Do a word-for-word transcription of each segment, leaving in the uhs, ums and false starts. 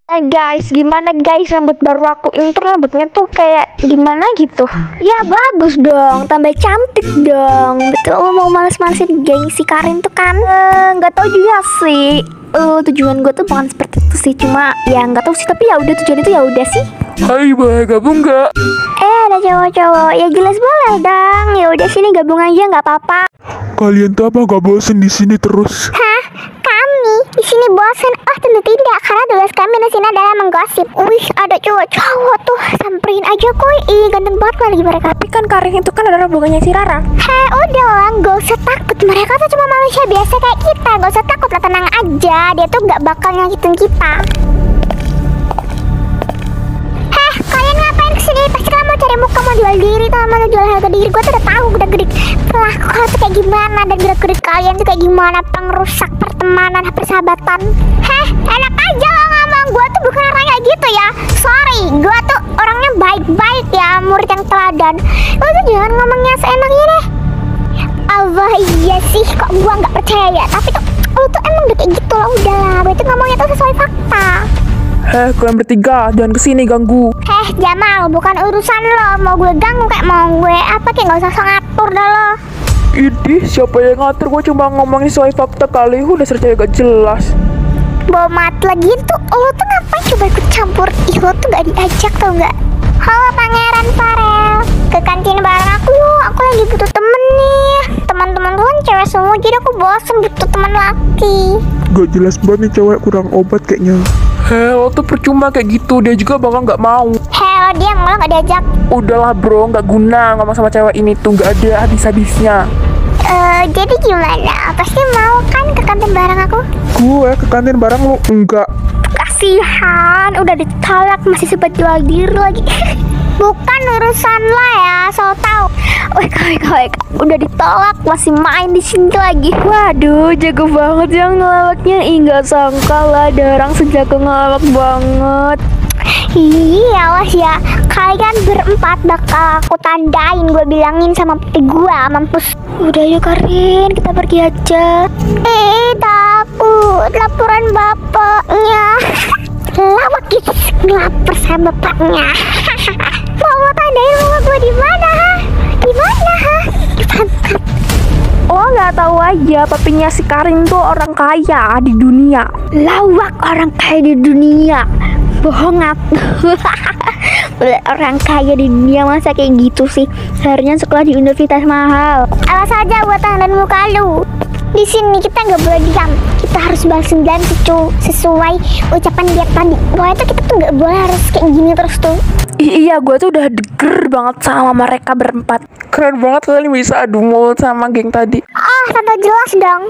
Eh guys, gimana guys, rambut baru aku ini tuh rambutnya tuh kayak gimana gitu. Ya bagus dong, tambah cantik dong. Betul, lo mau males-malesin geng si Karin tuh kan? Eh, nggak tahu juga sih. Uh, tujuan gue tuh bukan seperti itu sih, cuma ya nggak tahu sih, tapi ya udah tujuan itu ya udah sih. Hai, bah, gabung nggak? Eh ada cowok-cowok, ya jelas boleh dong. Ya udah sini gabung aja nggak apa-apa. Kalian tuh apa gak bosen di sini terus? Hah? Kami di sini bosan? Oh tentu tidak, karena tugas kami di sini adalah menggosip. Wih ada cowok-cowok tuh, samperin aja kuy. Ih ganteng banget lagi mereka. Tapi kan Karin itu kan adalah bukannya si Rara. Heh udah lah, gak usah takut. Mereka tuh cuma manusia biasa kayak kita. Gak usah takut lah, tenang aja. Dia tuh gak bakal nyakitin kita. Heh kalian ngapain kesini? Pasti kamu cari muka, mau jual diri tuh, mau jual harga diri. Gue tuh udah tahu udah gerik pelaku kau tuh kayak gimana, dan gerak-gerik kalian tuh kayak gimana, pengrusak pertemanan, persahabatan. Heh enak aja lo ngomong. Gue tuh bukan orang kayak gitu ya. Sorry, gue tuh orangnya baik-baik ya, murid yang teladan. Lo tuh jangan ngomongnya seenaknya deh. Allah iya sih, kok gue nggak percaya ya. Tapi tuh lo tuh emang udah kayak gitu loh. Udah lah, gue tuh ngomongnya tuh sesuai fakta. Heh, kalian bertiga, jangan kesini ganggu. Heh Jamal, bukan urusan lo. Mau gue ganggu kayak mau gue apa kayak, gak usah sok ngatur dah lo. Idih, siapa yang ngatur? Gue cuma ngomongin sesuai fakta kali. Udah sercaya gak jelas. Bawa mati lagi tuh. Lo tuh ngapain coba ikut campur? Ih lo tuh gak diajak tau gak? Halo Pangeran Farel, ke kantin bareng aku yuk. Aku lagi butuh temen nih. Teman-teman tuh kan cewek semua, jadi aku bosen butuh teman laki. Gak jelas banget nih cewek, kurang obat kayaknya. Heh, lo tuh percuma kayak gitu. Dia juga bakal gak mau. Halo dia malah gak diajak. Udahlah bro, gak guna ngomong sama cewek ini tuh. Gak ada habis-habisnya. Eh, jadi gimana? Pasti mau kan ke kantin bareng aku? Gue ke kantin bareng lu? Enggak. Kasihan, udah ditolak masih sempat jual diri lagi. Bukan urusan lo ya, so tau. Wih, wih, wih, udah ditolak masih main di sini lagi. Waduh, jago banget yang ngelawaknya. Ih, nggak sangka lah ada orang sejago ngelawak banget. Iya awas ya, kalian berempat bakal aku tandain. Gue bilangin sama peti gue, mampus. Udah yuk Karin, kita pergi aja. Eh takut laporan bapaknya. Lawak gitu, ngelapor sama bapaknya. Mau tandain rumah gue di mana? Di mana? Di pantat. Lo nggak tahu aja, papinya si Karin tuh orang kaya di dunia. Lawak orang kaya di dunia. Bohongat. Orang kaya di dunia masa kayak gitu sih? Seharusnya sekolah di universitas mahal. Awas aja buat tangan dan muka lu. Di sini kita nggak boleh diam. Kita harus balas dendam sesuai ucapan dia tadi. Pokoknya tuh kita tuh nggak boleh harus kayak gini terus tuh. I iya, gue tuh udah deger banget sama mereka berempat. Keren banget kalian bisa adu mulut sama geng tadi. Oh, sampai jelas dong.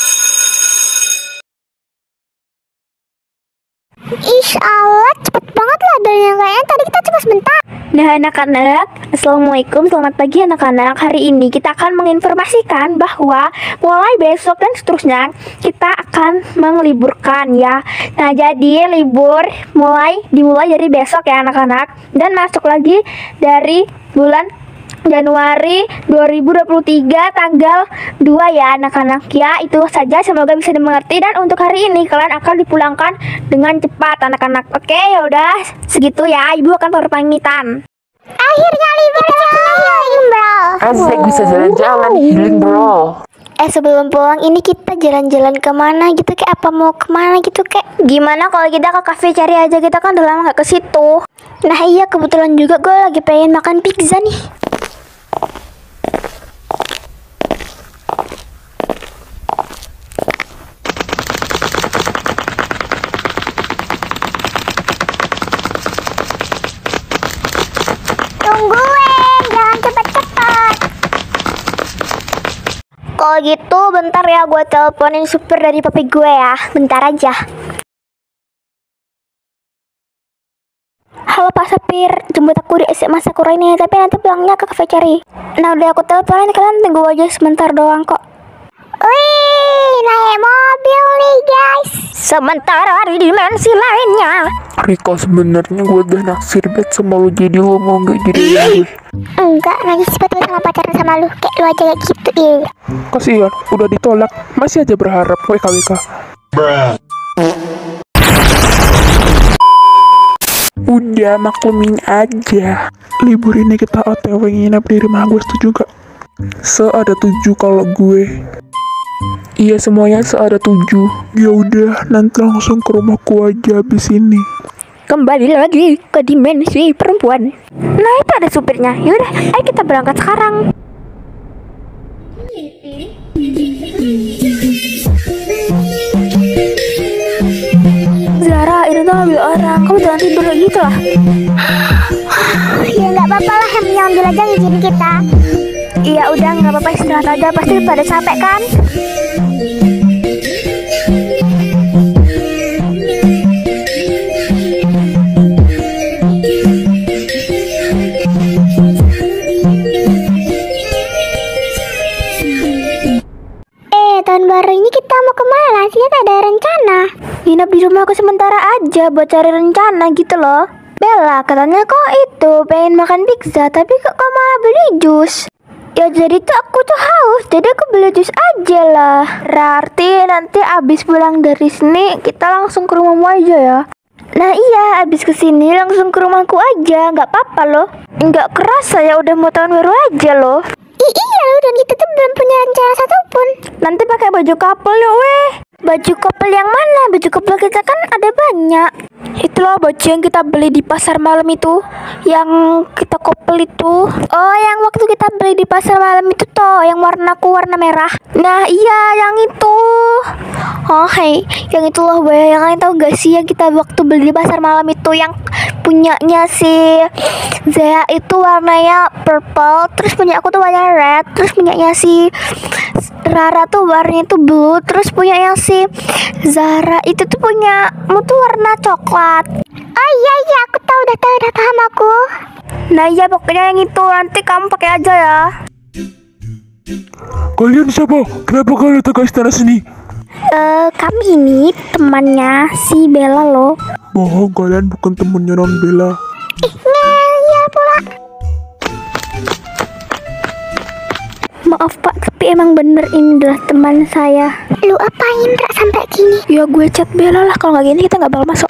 Ih Allah, cepet banget lah adanya, kayaknya tadi kita cuma sebentar. Nah anak-anak, assalamualaikum, selamat pagi anak-anak. Hari ini kita akan menginformasikan bahwa mulai besok dan seterusnya kita akan meliburkan ya. Nah jadi libur mulai dimulai dari besok ya anak-anak, dan masuk lagi dari bulan Januari dua ribu dua puluh tiga tanggal dua ya anak-anak ya. Itu saja, semoga bisa dimengerti, dan untuk hari ini kalian akan dipulangkan dengan cepat anak-anak. Oke ya udah segitu ya, ibu akan berpamitan. Akhirnya libur healing bro. Asik, bisa jalan-jalan healing bro. Eh sebelum pulang ini kita jalan-jalan kemana gitu, kayak apa mau kemana gitu, kayak Gimana kalau kita ke kafe cari aja, kita kan udah lama gak ke situ. Nah iya kebetulan juga gue lagi pengen makan pizza nih. Tungguin, jangan cepet-cepet. Kalau gitu bentar ya, gue teleponin supir dari papi gue ya. Bentar aja. Halo Pak Supir, jemput aku di S M A Sakura ini, tapi nanti pulangnya ke kafe cari. Nah udah aku teleponin, kalian tunggu aja sebentar doang kok. Wih, naik mobil nih guys. Sementara di dimensi lainnya, Riko, sebenarnya gue udah naksir banget sama lu, jadi lu mau gak jadi gue? Enggak, nanti sebetulnya sama pacaran sama lu. Kayak lu aja kayak gitu ya. Kasihan, udah ditolak, masih aja berharap. W K W K. Udah, maklumin aja. Libur ini kita O T W nginep di rumah gue, setuju gak? Se ada tujuh kalau gue. Iya, semuanya se ada tujuh. Ya udah, nanti langsung ke rumahku aja abis ini. Kembali lagi ke dimensi perempuan. Nah, itu ada supirnya. Yaudah, ayo kita berangkat sekarang. Zara, ini tuh ambil orang. Kamu jangan tidur lagi gitu lah. Ya nggak apa-apa lah, yang punya ambil aja izin kita. Iya udah, nggak apa-apa, istirahat aja. Pasti pada capek kan? Eh, tahun baru ini kita mau kemana? Kita ada rencana. Nginep di rumah aku sementara aja buat cari rencana gitu loh. Bella, katanya kok itu pengen makan pizza, tapi kok kau malah beli jus? Ya jadi tuh aku tuh haus, jadi aku beli jus aja lah. Berarti nanti abis pulang dari sini kita langsung ke rumahmu aja ya. Nah iya, abis kesini langsung ke rumahku aja, nggak apa-apa loh. Nggak kerasa ya udah mau tahun baru aja loh. I iya loh, dan kita tuh belum punya rencana satupun. Nanti pakai baju couple yuk weh. Baju couple yang mana? Baju couple kita kan ada banyak. Itulah baju yang kita beli di pasar malam itu, yang kita couple itu. Oh, yang waktu kita beli di pasar malam itu toh, yang warnaku warna merah. Nah iya, yang itu. Oh hey, yang itu loh weh. Yang kalian tahu gak sih yang kita waktu beli di pasar malam itu, yang punyanya si Zea itu warnanya purple, terus punya aku tuh warna red, terus punyanya si Rara tuh warnanya tuh blue, terus punya yang si Zara itu tuh punya mu tuh warna coklat. Oh iya iya, aku tahu, udah tahu, udah paham aku. Nah iya, pokoknya yang itu nanti kamu pakai aja ya. Kalian siapa? Kenapa kalian datang ke istana sini? Eh, kami ini temannya si Bella loh. Bohong, kalian bukan temennya non Bella. Ih, ngeyel pula. Maaf pak, tapi emang bener ini adalah teman saya. Lu apain Ra sampai gini? Ya gue chat Bella lah, kalau nggak gini kita nggak bakal masuk.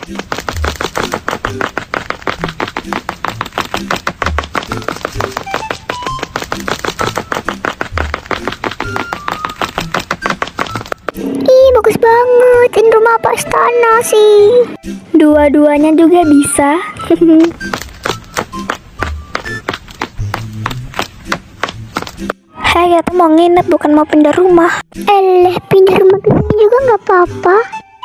Ih, bagus banget. Ini rumah apa istana sih? Dua-duanya juga bisa. Hei, kita mau nginep bukan mau pindah rumah. Eh, pindah rumah ke sini juga nggak apa-apa.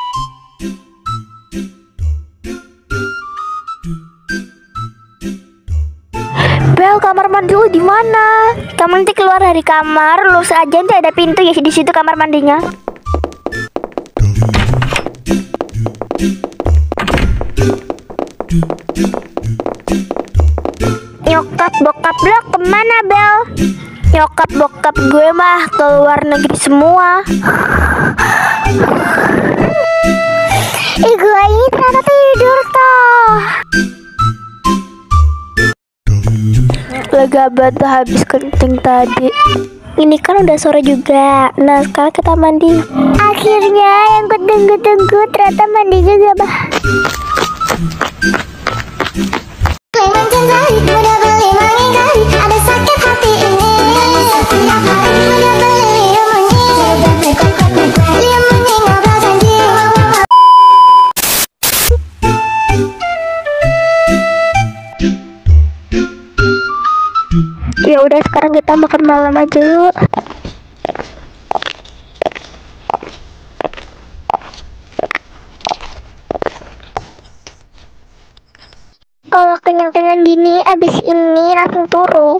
Bel, kamar mandi lu di mana? Kamu nanti keluar dari kamar, lu aja nanti ada pintu ya di situ kamar mandinya. Nyokap bokap lo kemana Bel? Nyokap bokap gue mah ke luar negeri semua. Eh, gue ini ternyata tidur toh. Lega banget habis kencing tadi. Ini kan udah sore juga. Nah sekarang kita mandi. Akhirnya yang gue tunggu-tunggu ternyata mandi juga, bah. Ya udah, sekarang kita makan malam aja yuk. Kalau kenyang-kenyang gini, abis ini langsung turu.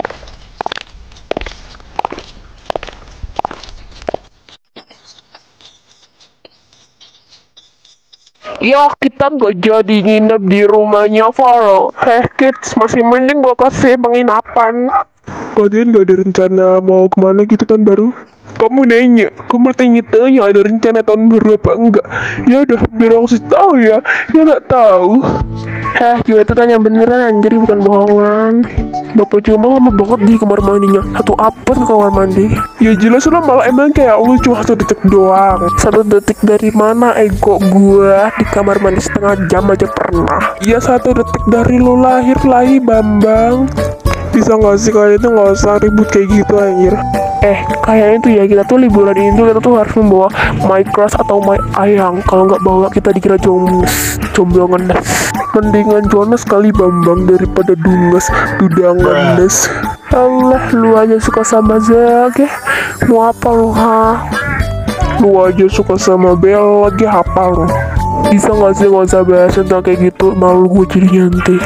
Ya, kita nggak jadi nginep di rumahnya Farel. Heh kids, masih mending gua kasih penginapan. Kalian nggak ada rencana mau kemana gitu tahun baru? Kamu nanya, kamu tanya-tanya ada rencana tahun baru apa enggak? Ya udah, biar aku sih tahu ya. Ya nggak tahu. Heh, gue tuh tanya beneran, jadi bukan bohongan. Bapak cuma lama banget di kamar mandinya. Satu apa ke kamar mandi? Ya jelas lah, malah emang kayak lu cuma satu detik doang. Satu detik dari mana ego gua di kamar mandi setengah jam aja pernah. Ya satu detik dari lu lahir lagi, Bambang. Bisa nggak sih kalian itu nggak usah ribut kayak gitu anjir. Eh, kayaknya tuh ya kita tuh liburan ini tuh kita tuh harus membawa my crush atau my ayang. Kalau nggak bawa kita dikira jomblos, jomblo ngenes. Mendingan Jonas kali Bambang daripada dunges, duda ngenes. Allah, lu aja suka sama Zak ya? Mau apa lu ha? Lu aja suka sama Bel lagi hafal lu. Bisa nggak sih nggak usah bahas tentang kayak gitu, malu gue jadi nanti.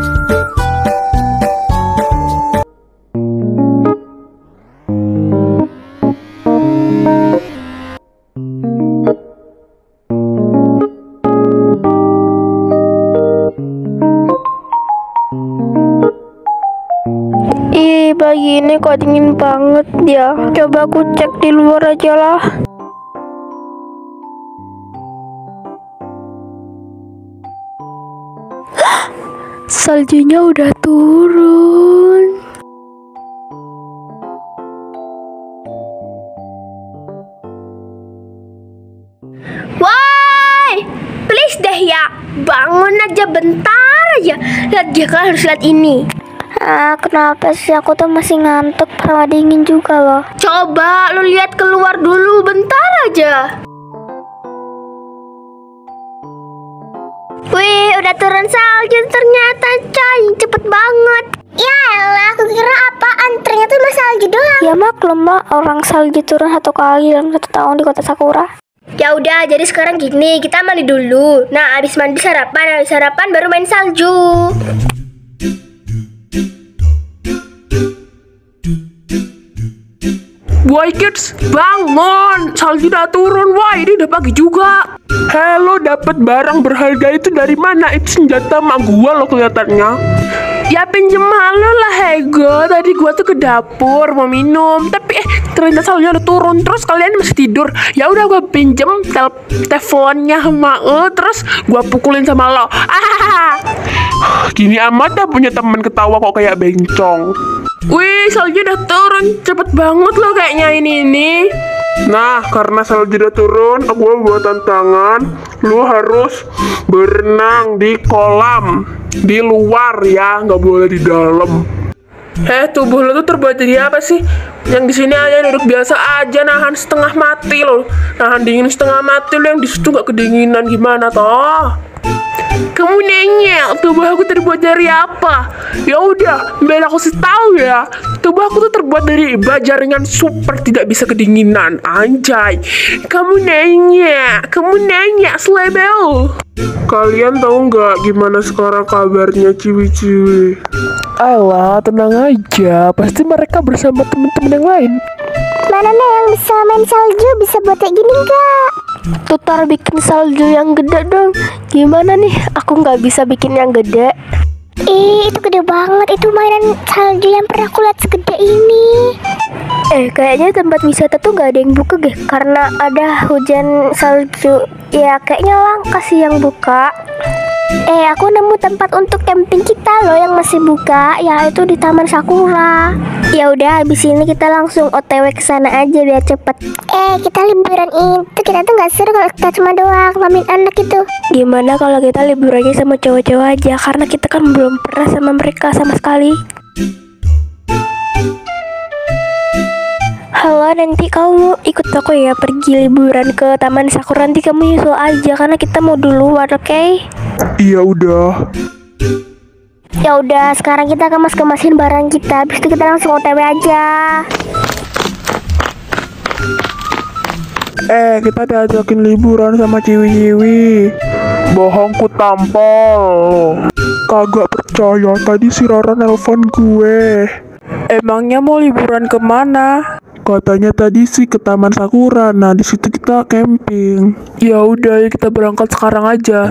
Ih, pagi ini kok dingin banget ya. Coba aku cek di luar aja lah. Saljunya udah turun. Woi, please deh ya, bangun aja bentar aja. Lihat dia, kan harus lihat ini. Ah, kenapa sih aku tuh masih ngantuk, sama dingin juga loh. Coba lu lihat keluar dulu bentar aja. Wih, udah turun salju ternyata, coy. Cepet banget. Ya elah, aku kira apaan, ternyata cuma salju doang. Ya maklum lah, orang salju turun satu kali dalam satu tahun di kota Sakura. Ya udah, jadi sekarang gini, kita mandi dulu. Nah, habis mandi sarapan, habis sarapan baru main salju. Woi kids, bangun! Salju udah turun, woi, ini udah pagi juga. Halo, dapat barang berharga itu dari mana? Itu senjata mak gua loh kelihatannya. Ya pinjem malu lah Hego. Tadi gua tuh ke dapur mau minum, tapi eh ternyata saljunya udah turun. Terus kalian masih tidur. Ya udah gua pinjem tel teleponnya sama lo, terus gua pukulin sama lo. Ah, gini amat dah punya teman ketawa kok kayak bencong. Wih, salju udah turun, cepet banget loh kayaknya ini ini. Nah, karena salju udah turun, aku mau buat tantangan. Lu harus berenang di kolam, di luar ya, nggak boleh di dalam. Eh, tubuh lu tuh terbuat jadi apa sih? Yang di sini aja duduk biasa aja, nahan setengah mati loh, nahan dingin setengah mati lo, yang di situ nggak kedinginan gimana toh? Kamu nanya tubuh aku terbuat dari apa? Ya udah, biar aku sih tahu ya. Tubuh aku tuh terbuat dari baja ringan super tidak bisa kedinginan. Anjay. Kamu nanya, kamu nanya selebel. Kalian tahu nggak gimana sekarang kabarnya ciwi-ciwi? Alah, tenang aja. Pasti mereka bersama teman-teman yang lain. Mana nih yang bisa main salju, bisa buat kayak gini nggak? Tutar bikin salju yang gede dong. Gimana nih? Aku nggak bisa bikin yang gede. Ih, itu gede banget. Itu mainan salju yang pernah aku lihat segede ini. Eh, kayaknya tempat wisata tuh gak ada yang buka deh, karena ada hujan salju. Ya, kayaknya langka sih yang buka. Eh, aku nemu tempat untuk camping kita loh yang masih buka, yaitu di Taman Sakura. Ya udah, habis ini kita langsung O T W ke sana aja biar cepet. Eh, kita liburan itu kita tuh nggak seru kalau kita cuma doang ngalamin anak itu. Gimana kalau kita liburannya sama cowok-cowok aja, karena kita kan belum pernah sama mereka sama sekali. Halo, nanti kamu ikut aku ya pergi liburan ke Taman Sakura. Nanti kamu nyusul aja karena kita mau duluan, oke? Okay? Iya udah. Ya udah, sekarang kita kemas-kemasin barang kita. Habis itu kita langsung O T W aja. Eh, kita diajakin liburan sama ciwi-ciwi. Bohong ku tampol. Kagak percaya, tadi si Rara nelpon gue. Emangnya mau liburan kemana? Katanya tadi sih ke Taman Sakura. Nah, di situ kita camping. Ya udah, kita berangkat sekarang aja.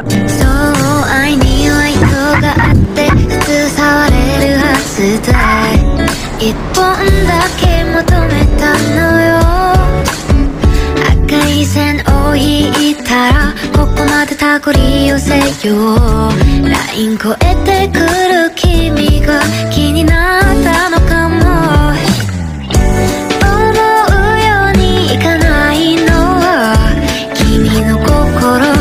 寄せよう ライン 越えてくる君が気になったのかも思うようにいかないのは君の心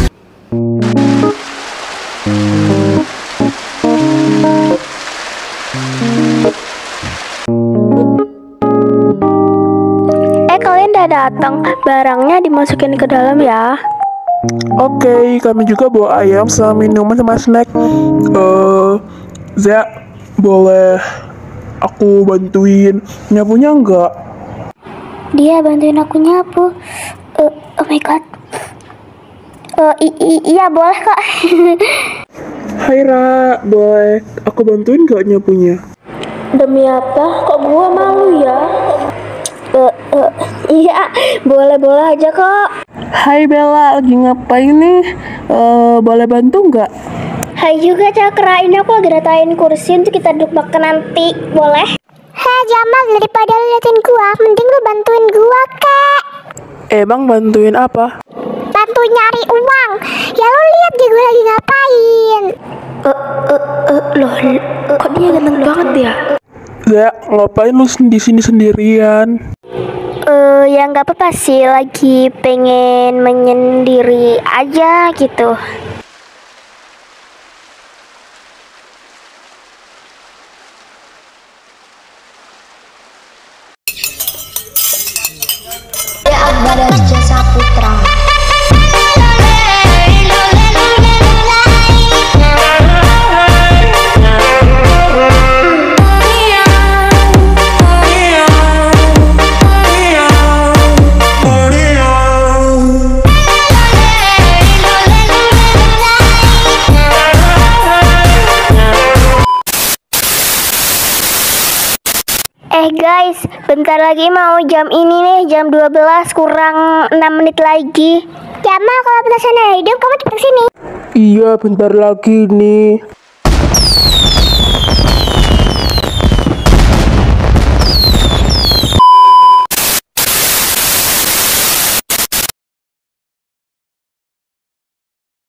Eh kalian udah datang, barangnya dimasukin ke dalam ya. Oke, kami juga bawa ayam sama minuman sama snack. Eh, Zia, boleh aku bantuin nyapunya nggak? Dia bantuin aku nyapu. Eh, oh my god. Eh, i- i- iya boleh kok. Hai Ra, boleh aku bantuin nggak nyapunya? Demi apa? Kok gua malu ya? Eh, eh, iya, Boleh-boleh aja kok. Hai Bella, lagi ngapain nih? Eh, boleh bantu nggak? Hai juga Cakra, ini aku lagi ratain kursi untuk kita duduk makan nanti. Boleh? heh Jamal, daripada lu liatin gua, mending lu bantuin gua kek. Emang bantuin apa? Bantuin nyari uang. Ya lu lihat deh gua lagi ngapain. Eh, eh, eh, loh, kok dia ganteng banget ya? Zia, ngapain lu di sini sendirian? Eh, ya nggak apa-apa sih, lagi pengen menyendiri aja gitu. Akbar Jasa Putra. Eh guys, bentar lagi mau jam ini nih, jam dua belas kurang enam menit lagi. Jamal, kalau petasannya hidup kamu cepet kesini. Iya, bentar lagi nih.